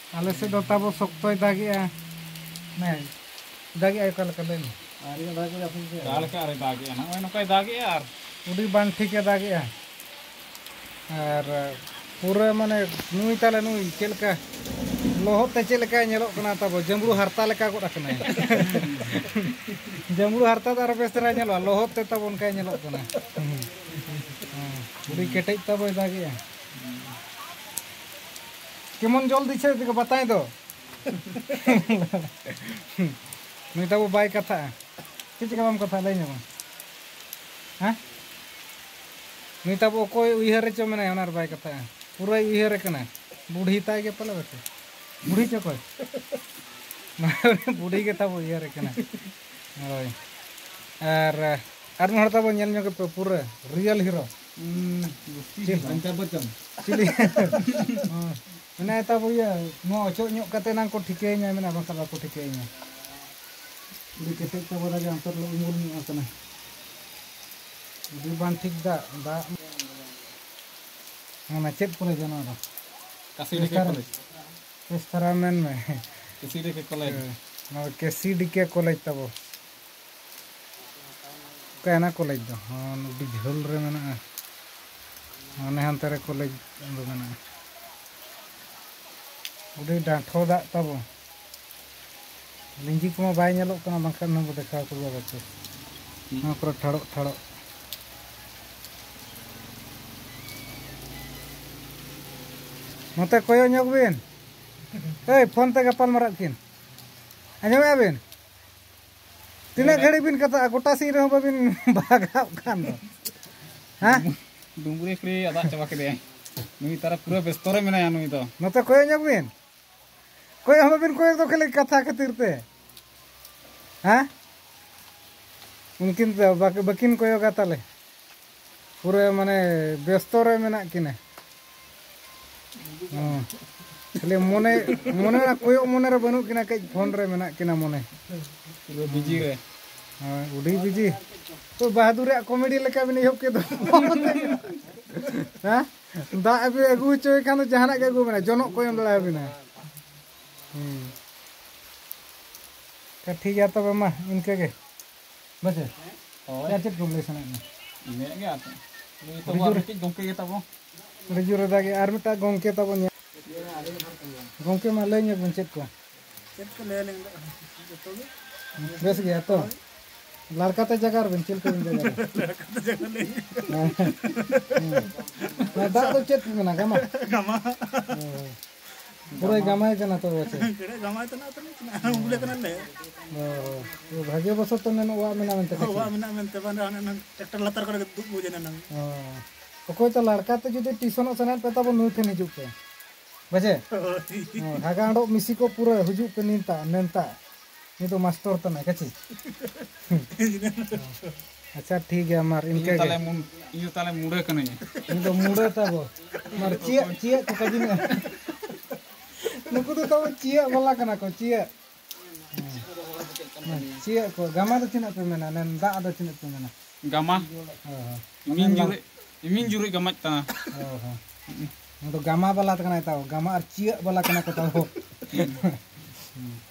आले से दो ताबो सख्तोय दागिया नहीं दागिया कल कलेन आरे दागिया अपन के काल का अरे दागिया ना ओय नकाय दागिया यार उड़ी बांध ठीक है दागिया और पूरा माने नुई ताले नुई चेलका लोहते चेलका नेलो कना ताबो जंबरू हरता लेका को रखना जंबरू हरता दार बेसरा नेलो लोहते ताबो उनका नेलो कना उड़ी केटेज ताबो दागिया केमन जल दिछे दिके बताई दो नुई ताबो बाय कथा चेच का बाम कथा लई नेमा हां नुई ताबो कोई उइहर च मने ओनार बाय कथा पूरा उइहर कना बूढ़ी ताय के पले बचे बूढ़ी च कोई बूढ़ी के ताबो उइहर कना ओय आर मोहर ताबो नेल ᱧᱚᱜ के पूरा रियल हीरो अमिताभ बच्चन चिली मने ताबो या नो अचो ᱧᱚᱜ कते नां को ठिकेኛ मेना बंका को ठिकेኛ उड़ी केटे ताबो दागे अंतर लो उमुल ᱧᱚᱜ कना उड़ी बान ठीक दा ना चेत कॉलेज ना दा कासीडी के कॉलेज विस्तारामेन में कासीडी के कॉलेज ना केसीडी के कॉलेज ताबो कहना कॉलेज दो हां उड़ी झोल रे मेना माने हंते रे कॉलेज दो मेना उड़ी डाठो दा ताबो लिंजी को बाय नेलो कना बंका न देखा को बच्चे ना पर ठड़ो ठड़ो मते कोयो ᱧᱚᱜ बिन ए फोन ते गपाल मारा किन आंजमे बिन तिना घड़ी बिन कथा गोटा सी रे बिन भागा खान दो हां डुंगरी फ्री आदा चबा के दे नुई तारा पूरा व्यस्त रे मेना नुई तो मते कोयो ᱧᱚᱜ बिन कोई हम बिन कोई तो खाली कथा खातिर ते हां उनकिन बकिन कोयो का ताले पूरे माने व्यस्त रे मेना किने खाली मोने मोने ना कोयो मोने रे बनु किना कई फोन रे मेना किना मोने पूरा बिजी रे हां उडी बिजी तो बहादुर कॉमेडी लेका बिन एहब के दो हां दा अबे अगु चोय खान जहाना के अगु मेना जनक कोयम लड़ा बिना का ठीक है तब मा इनके के बचे क्या चेक कॉम्बिनेशन है इने के आते नुई तो बार के गोंके के तबो रिजुर दागे आर मिटा गोंके तब गोंके मा लई बन चेक को ले ले बस गया तो लड़का ते जगह बन चेक को जगह लड़का ते जगह ले ना दा तो चेक में ना गमा पूरा गमा है ना तो बचे गमा तो ना उबले कना ले तो भाग्य बस तो ने वा में ना मनते बन ट्रैक्टर लतर कर दुख बुझे ना कोई तो लड़का तो जो ट्यूशन सना पे तब नुई थे हिजू पे बजे हागाड़ो मिसी को पूरा हुजू पे निंता नेंता ये तो मास्टर तो ना कची अच्छा ठीक है मार इनके इयो ताले मुड़े कने इन तो मुड़े तब मार चिया चिया को कजी में नुकु तो तब चिया वाला कना को चिया चिया को गमा तो चिना पे मेना नन दा दो चिना पे मेना गमा इमिन जुरे गमा तना तो गमा वाला तो कना ताओ गमा और चिया वाला कना को ताओ